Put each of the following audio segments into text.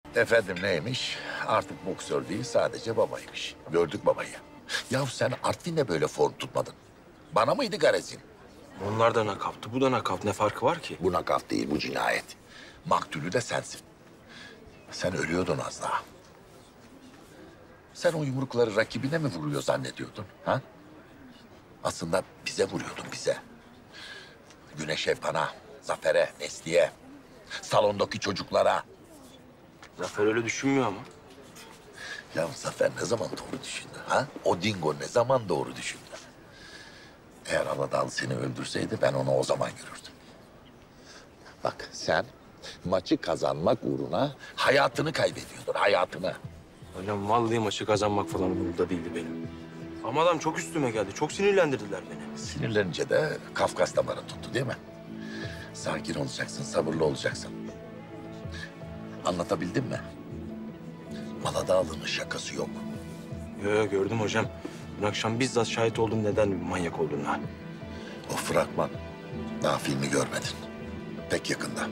Efendim neymiş? Artık boksör değil sadece babaymış. Gördük babayı. Ya sen Artvin'le böyle form tutmadın. Bana mıydı garezin? Onlar da nakavtı, bu da nakavt. Ne farkı var ki? Bu nakaf değil, bu cinayet. Maktulü de sensin. Sen ölüyordun az daha. Sen o yumrukları rakibine mi vuruyor zannediyordun? Ha? Aslında bize vuruyordun, bize. Güneş Evkan'a, Zafer'e, Nesli'ye, salondaki çocuklara. Zafer öyle düşünmüyor ama. Ya Zafer ne zaman doğru düşündü ha? O dingo ne zaman doğru düşündü? Eğer Aladal seni öldürseydi ben onu o zaman görürdüm. Bak sen maçı kazanmak uğruna hayatını kaybediyordun, hayatını. Hocam vallahi maçı kazanmak falan umurumda değildi benim. Ama adam çok üstüme geldi. Çok sinirlendirdiler beni. Sinirlenince de Kafkas damarı tuttu değil mi? Sakin olacaksın, sabırlı olacaksın. Anlatabildim mi? Aladağlı'nın şakası yok. Yo, gördüm hocam. Dün akşam bizzat şahit oldum neden bir manyak olduğuna. O fragman, daha filmi görmedin. Pek yakında.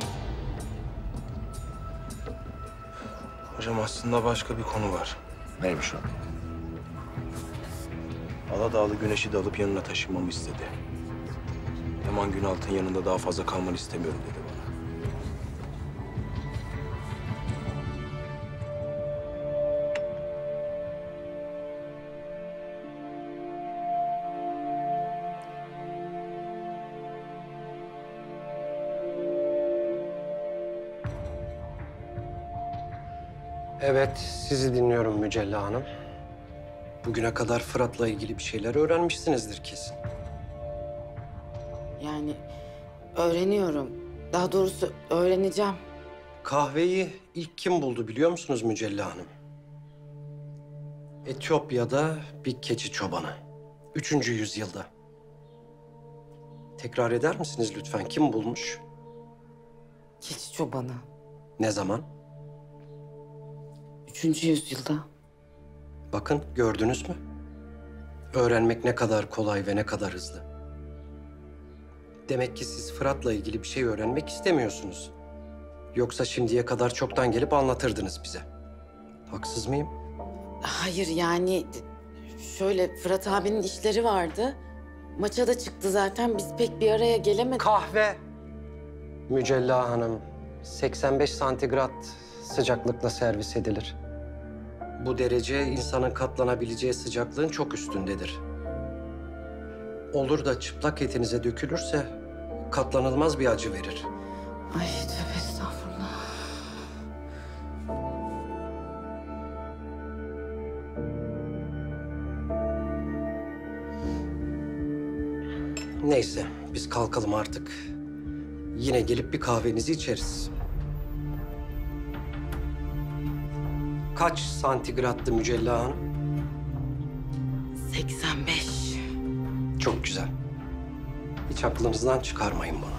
Hocam aslında başka bir konu var. Neymiş o? Aladağlı Güneş'i de alıp yanına taşınmamı istedi. Yaman Günalt'ın yanında daha fazla kalmanı istemiyorum dedi bana. Evet, sizi dinliyorum Mücella Hanım. Bugüne kadar Fırat'la ilgili bir şeyler öğrenmişsinizdir kesin. Yani öğreniyorum. Daha doğrusu öğreneceğim. Kahveyi ilk kim buldu biliyor musunuz Mücella Hanım? Etiyopya'da bir keçi çobanı. 3. yüzyılda. Tekrar eder misiniz lütfen? Kim bulmuş? Keçi çobanı. Ne zaman? 3. yüzyılda. Bakın gördünüz mü? Öğrenmek ne kadar kolay ve ne kadar hızlı. Demek ki siz Fırat'la ilgili bir şey öğrenmek istemiyorsunuz. Yoksa şimdiye kadar çoktan gelip anlatırdınız bize. Haksız mıyım? Hayır yani şöyle Fırat abinin işleri vardı. Maça da çıktı zaten. Biz pek bir araya gelemedik. Kahve. Mücella Hanım, 85 santigrat sıcaklıkla servis edilir. Bu derece insanın katlanabileceği sıcaklığın çok üstündedir. Olur da çıplak etinize dökülürse katlanılmaz bir acı verir. Ay tövbe estağfurullah. Neyse, biz kalkalım artık. Yine gelip bir kahvenizi içeriz. Kaç santigrattı Mücella Hanım? 85. Çok güzel. Hiç aklınızdan çıkarmayın bunu.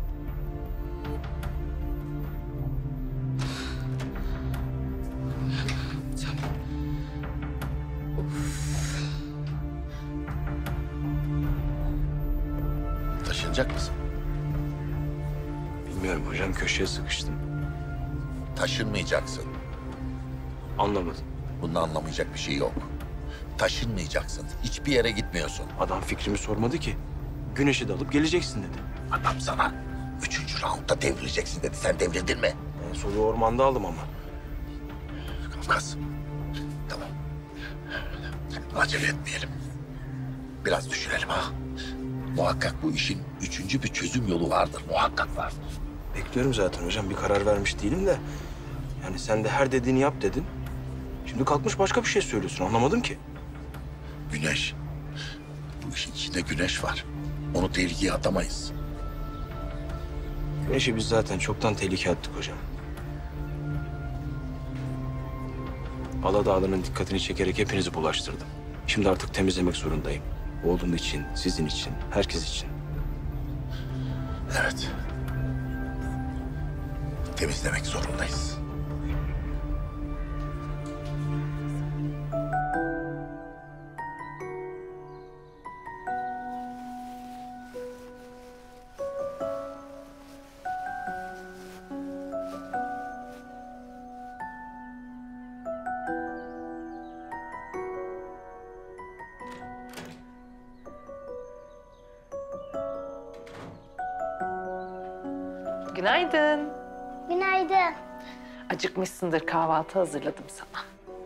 Taşınacak mısın? Bilmiyorum hocam, köşeye sıkıştım. Taşınmayacaksın. Anlamadım. Bunun anlamayacak bir şey yok. Taşınmayacaksın. Hiçbir yere gitmiyorsun. Adam fikrimi sormadı ki. Güneş'i de alıp geleceksin dedi. Adam sana 3. roundda devrileceksin dedi. Sen devrildin mi? En soluğu ormanda aldım ama. Kafkas. Tamam. Acele etmeyelim. Biraz düşünelim ha. Muhakkak bu işin 3. bir çözüm yolu vardır. Muhakkak var. Bekliyorum zaten hocam. Bir karar vermiş değilim de. Yani sen de her dediğini yap dedin. Şimdi kalkmış başka bir şey söylüyorsun. Anlamadım ki. Güneş. Bu işin içinde güneş var. Onu tehlikeye atamayız. Güneş'i biz zaten çoktan tehlikeye attık hocam. Aladağlı'nın dikkatini çekerek hepinizi bulaştırdım. Şimdi artık temizlemek zorundayım. Oğlum için, sizin için, herkes için. Evet. Temizlemek zorundayız. Günaydın. Günaydın. Acıkmışsındır, kahvaltı hazırladım sana.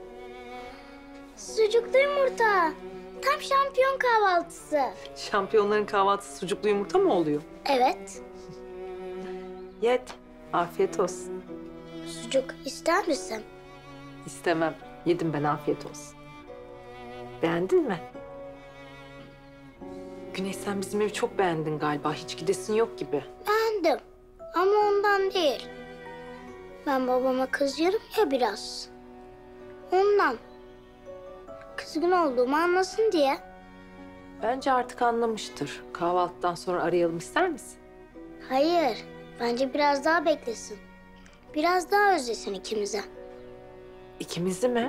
Sucuklu yumurta. Tam şampiyon kahvaltısı. Şampiyonların kahvaltısı sucuklu yumurta mı oluyor? Evet. Yet. Afiyet olsun. Sucuk ister misin? İstemem. Yedim ben, afiyet olsun. Beğendin mi? Güneş, sen bizim evi çok beğendin galiba. Hiç gidesin yok gibi. Beğendim. Ama ondan değil. Ben babama kızıyorum ya biraz. Ondan. Kızgın olduğumu anlasın diye. Bence artık anlamıştır. Kahvaltıdan sonra arayalım, ister misin? Hayır. Bence biraz daha beklesin. Biraz daha özlesin ikimize. İkimizi mi?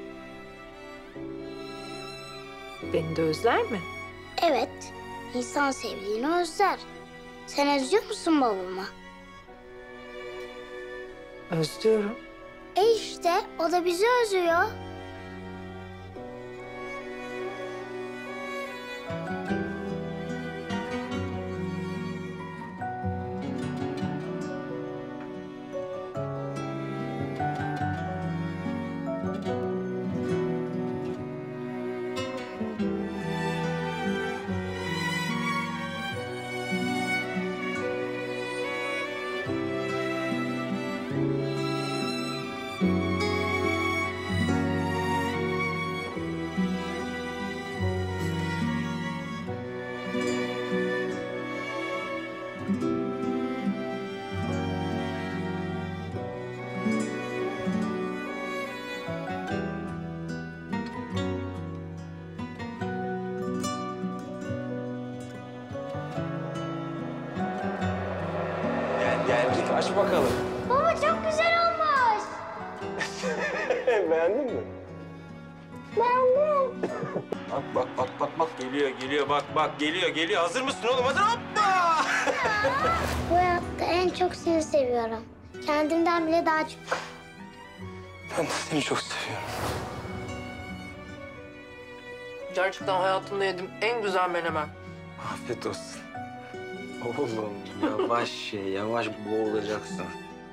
Beni de özler mi? Evet. İnsan sevdiğini özler. Sen özlüyor musun babamı? Özlüyorum. İşte o da bizi özlüyor. Geldik, aç bakalım. Baba çok güzel olmuş. Beğendin mi? Beğendim. Bak geliyor bak geliyor. Hazır mısın oğlum? Hadi hoppa! Bu hayatta en çok seni seviyorum. Kendimden bile daha çok. Ben de seni çok seviyorum. Gerçekten hayatımda yedim en güzel menemen. Afiyet olsun. Oğlum yavaş ye, yavaş boğulacaksın.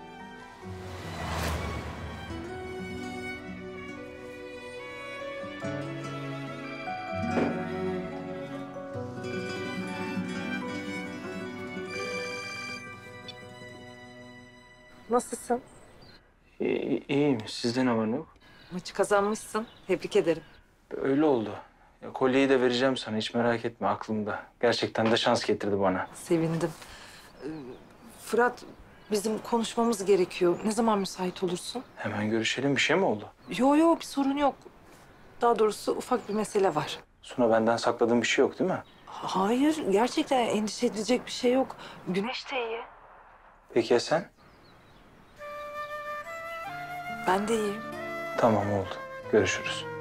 Nasılsın? İyiyim. Sizde ne var ne yok? Maçı kazanmışsın. Tebrik ederim. Öyle oldu. Ya, kolyeyi de vereceğim sana, hiç merak etme, aklımda. Gerçekten de şans getirdi bana. Sevindim. Fırat, bizim konuşmamız gerekiyor. Ne zaman müsait olursun? Hemen görüşelim. Bir şey mi oldu? Yo, bir sorun yok. Daha doğrusu ufak bir mesele var. Suna, benden sakladığın bir şey yok değil mi? Hayır, gerçekten endişe edilecek bir şey yok. Güneş de iyi. Peki ya sen? Ben de iyiyim. Tamam, oldu. Görüşürüz.